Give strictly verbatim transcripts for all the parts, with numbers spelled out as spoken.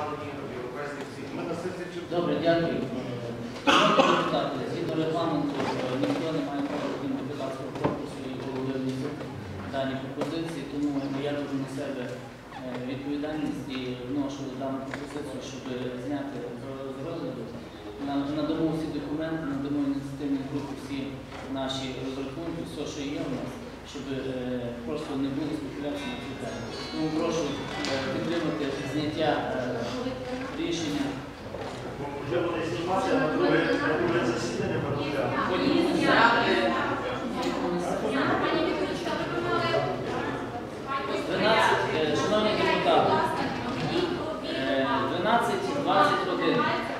узагальнені європейських всіх. Ми на сесії чи... Добре, дякую. Шановні депутати, згідно регламенту, ніхто не має права від депутатського корпусу і голови вносити дані пропозиції, тому я беру на себе відповідальність і вношу дану пропозицію, щоб зняти з розгляду. Надамо всі документи, надамо ініціативні групи, всі наші розрахунки, все, що є у нас, щоб просто не було спекуляцій на цю тему. Тому прошу підтримати зняття рішення. Вже буде знімати, а на друге засідання подивляти. Шановні депутати, дванадцять двадцять один.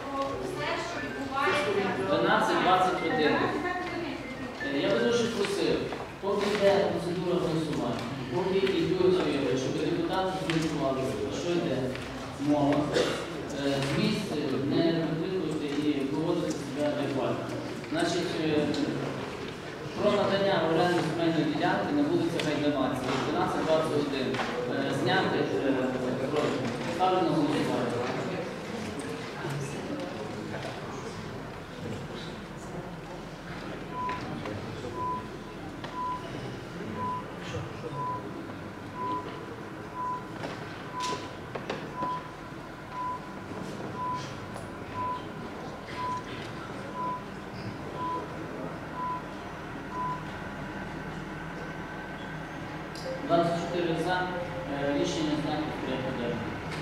дванадцять двадцять один. Я би дуже просив, поки йде процедура голосування, поки йдуть, щоб депутати зрозуміли, що йде мова, з місць не викликувати і поводити себе адекватно. Значить, про надання в оренду земельної ділянки на вулиці Гайдамацькій, дванадцять двадцять один, зняти ставлю на голосування. двадцять чотири за, рішення знято в порядку денному.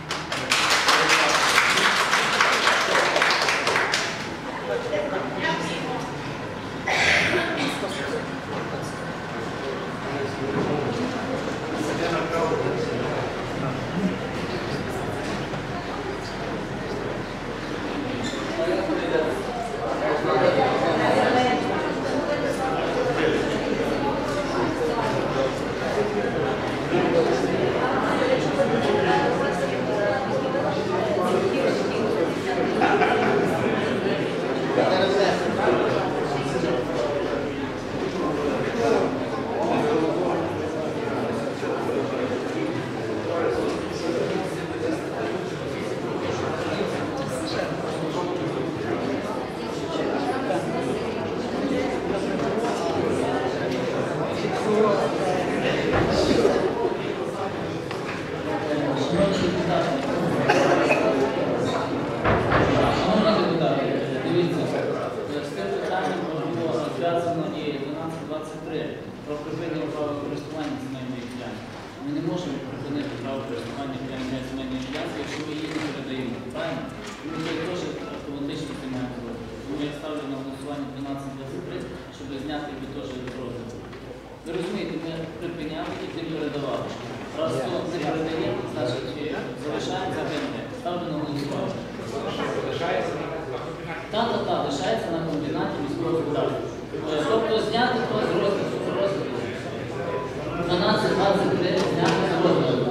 Про припинення права користування земельної ділянки. Ми не можемо припинити право користування земельної ділянки, якщо ми її не передаємо. Правильно? Ми це теж автоматично знімаємо розгляд. Тому я ставлю на голосування дванадцять двадцять три, щоб зняти її теж від розгляду. Ви розумієте, ми припиняли і тим передавали. Раз хто не передає, значить залишається ГМД. Ставлю на голосування. Залишається на комбінаті? Так, так, так, лишається на комбінаті міського господарства. Тобто зняти то з розгляду. дванадцять двадцять три зняти з розгляду.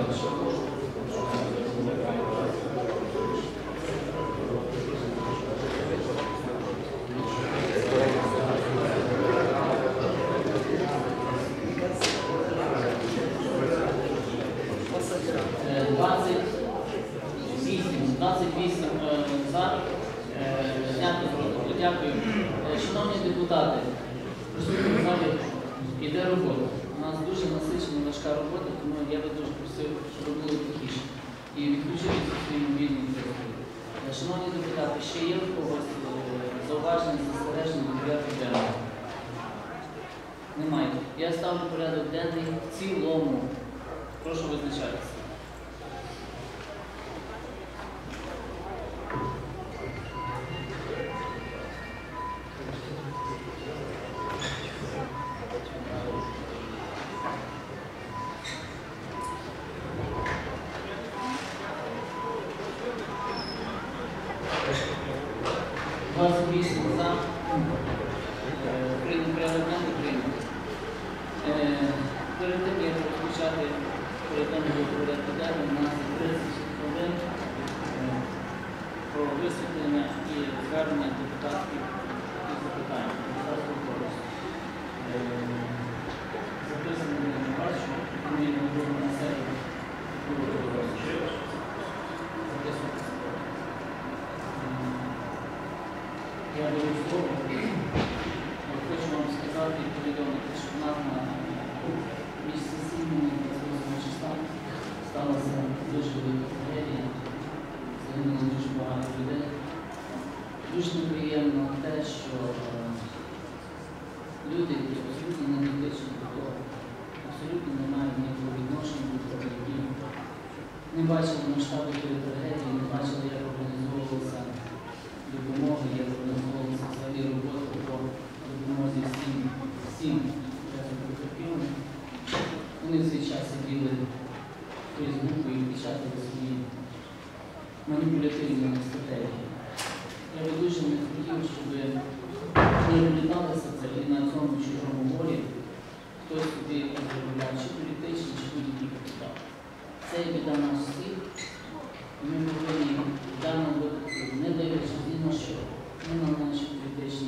двадцять вісім за, зняти з розгляду. Дякую. Шановні депутати, присутні в залі, іде робота. У нас дуже насичена, важка робота, тому я би дуже просив, щоб було тихіше. І відключитися свої мобільні телефони. Шановні депутати, ще є в когось зауваження, застереження до порядку денного? Немає. Я ставлю порядок денний в цілому. Прошу визначатися. двадцять вісім за. Порядок денний прийнято. Перед тим, як розпочати перейдемо до порядку денного, у нас тридцять хвилин про висвітлення і звернення депутатських запитань. Записано не бачу, ми не можемо на себе. Записуємо. я беру слово. Хочу вам сказати і повідомити, що в нас на міжсесійному двадцять восьмого числа сталася дуже велика трагедія, загинуло дуже багато людей. Дуже неприємно те, що люди, які абсолютно не дотичні до того, абсолютно не мають ніякого відношення до того, які не бачили масштабу тієї трагедії, не бачили, як організовувалася допомога, як організовувалася взагалі робота по допомозі всім, всім потерпілим. Вони в цей час сиділи в Фейсбуку і печатали свої маніпулятивні стратегії. Я би дуже не хотів, щоб не розглядалося це і на цьому чужому волі хтось собі розробляв, чи політичний, чи будь-який капітал. Це є біда нас всіх, і ми повинні в даному випадку, не дивлячись ні на що, ні на наші політичні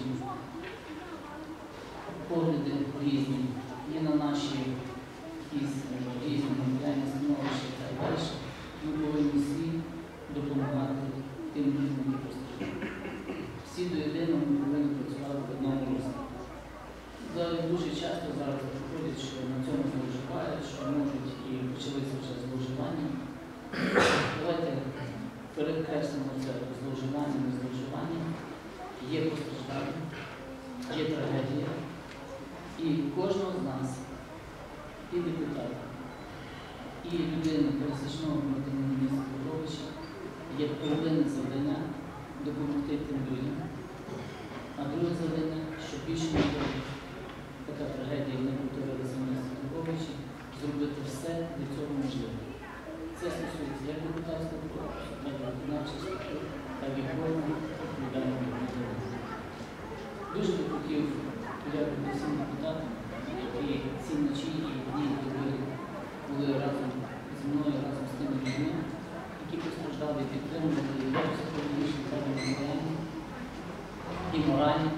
погляди різні, ні на наші якісь різні матеріальні становища і так далі, ми повинні всі допомагати тим людям, які постраждали. Всі до єдиного ми повинні працювати в одному руслі. Дуже часто зараз виходить, що на цьому зловживають, що можуть і почалися вже зловживання. Давайте перекреслимо це зловживання, не зловживання. Є постраждання, є трагедія. І кожного з нас, і депутата, і людина пересічного громадянина міста Поповича є первинне завдання допомогти тим людям. А друге завдання, щоб більше ніколи така трагедія не повторилася в місті Поповичі, зробити все для цього можливо. Це стосується як депутатського корпусу, так і виконавчих структур, так і форми відповідального громадянина. Дуже би хотів подякувати всім депутатам, які ці ночі і дні доби були разом зі мною, разом з тими людьми, які постраждали і підтримували і як психологічно, так і матеріально, і морально.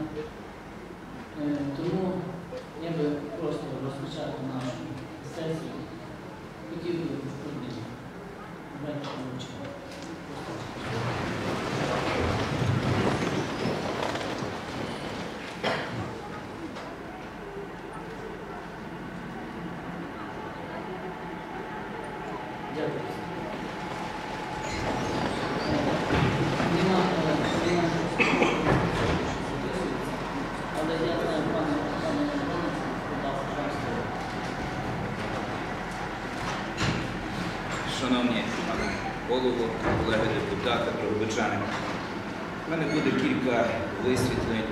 Тому я би просто розпочати нашу сесію, хотів би входити. Давайте почнемо. Дякую. Нема, нема, але я знаю, пане, пане Антоне, будь ласка, Шановні пане голово, колеги депутати, правобичани, в мене буде кілька висвітлень.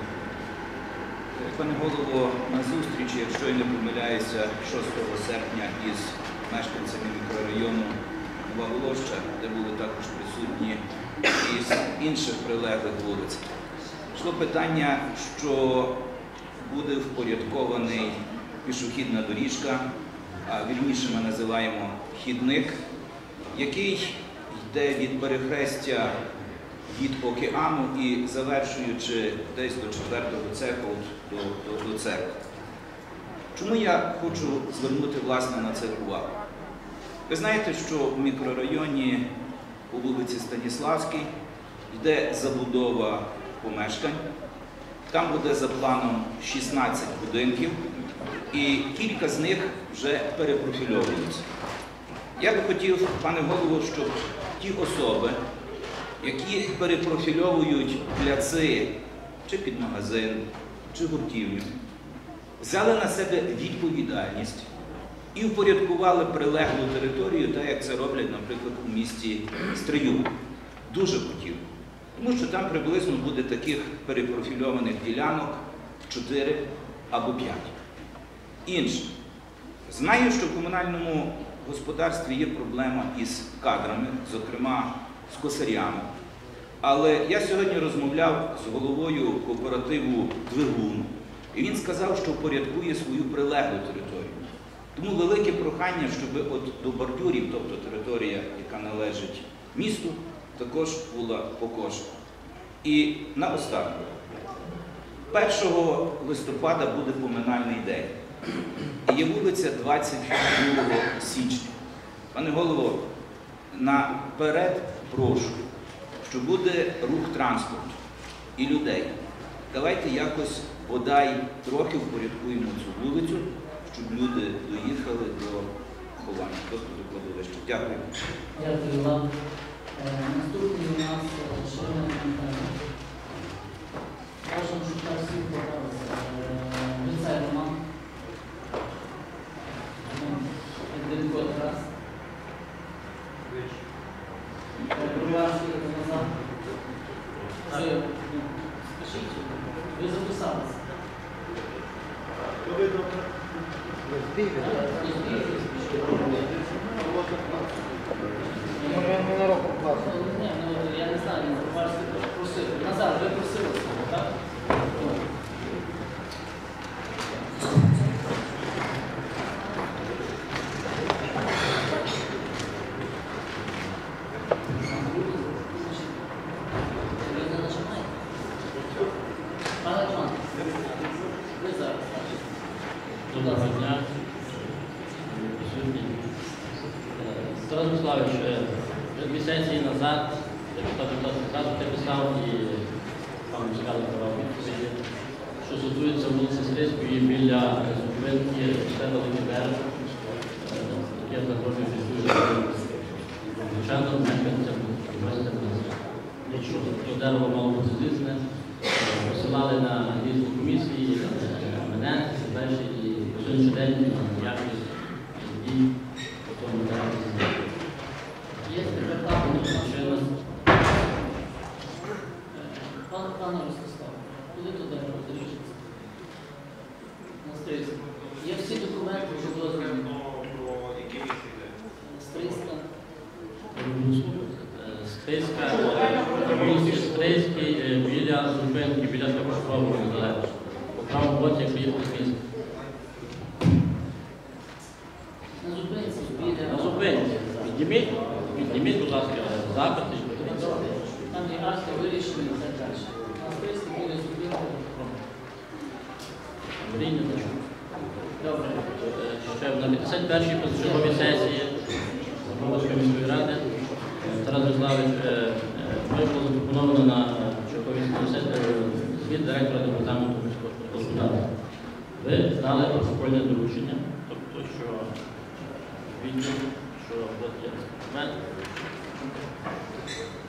Пане голово, на зустрічі, якщо я не помиляюся, шостого серпня із мешканцями мікрорайону Нова Волоща, де були також присутні із інших прилеглих вулиць. Йшло питання, що буде впорядкований пішохідна доріжка, а вірніше ми називаємо хідник, який йде від перехрестя від океану і завершуючи десь до четвертого цеху до, до, до церкви. Чому я хочу звернути власне на це увагу? Ви знаєте, що в мікрорайоні по вулиці Станіславській йде забудова помешкань. Там буде за планом шістнадцять будинків і кілька з них вже перепрофільовуються. Я би хотів, пане голово, щоб ті особи, які перепрофільовують пляци чи під магазин, чи гуртівню, взяли на себе відповідальність і впорядкували прилеглу територію, так як це роблять, наприклад, у місті Стрию. Дуже хотів. Тому що там приблизно буде таких перепрофільованих ділянок чотири або п'ять. Інше. Знаю, що в комунальному господарстві є проблема із кадрами, зокрема з косарями. Але я сьогодні розмовляв з головою кооперативу «Двигун», і він сказав, що впорядкує свою прилеглу територію. Тому велике прохання, щоб от до бордюрів, тобто територія, яка належить місту, також була покошена. І наостанок. першого листопада буде поминальний день. І є вулиця двадцять другого січня. Пане голово, наперед прошу, що буде рух транспорту і людей. давайте якось бодай трохи впорядкуємо цю вулицю, щоб люди доїхали до ховання, просто до кладовища. Дякую. Дякую вам. Е, Наступний у нас е, член комітету. Бажано, щоб так всі впоралися. Грицай Роман. Едвінко Тарас. Броварський Рамазан. Ви, ну, скажіть, ви записалися. Ви добре? Ні, ну я не знаю, він Броварський просив. Назар, ви просили цього, так? Ви не нажимаєте? Пане Роман, ви зараз. Доброго дня. Присутні. Тарас Миславович, дві сесії назад, депутат зразу те писав і пан Мускал давав відповіді, що стосується вулиці Стрийської біля зупинки Штеба Легібер, яке знаходиться дуже звичайно, мешканцям і гостям нічого. То дерево мало бути злізне, посилали на різні комісії, мене, далі і по сьогоднішній день ніяких дій по тому дереві. Є департамент Чинно. Пан, пане Ростислав, куди туди розрішиться? На Стрийську. Є всі документи, що дозволені. Стрийська. Стрийська, вулиці Стрийський біля зупинки, біля Святошкового незалежності. По правому боці, як приїхав з міста. На зупинці, біля... На зупинці. Підніміть, підніміть, будь ласка, запит. Там є акти вирішені і так далі. На Стрийській біля зупинки. Прийнято. Добре. Ще на п'ятдесят першій позачерговій сесії Броварської міської ради Тарас Миславович ми було запропоновано на черговій сесії звіт директора департаменту міського господарства. Ви дали протокольне доручення, тобто, що відділ, що от є документ,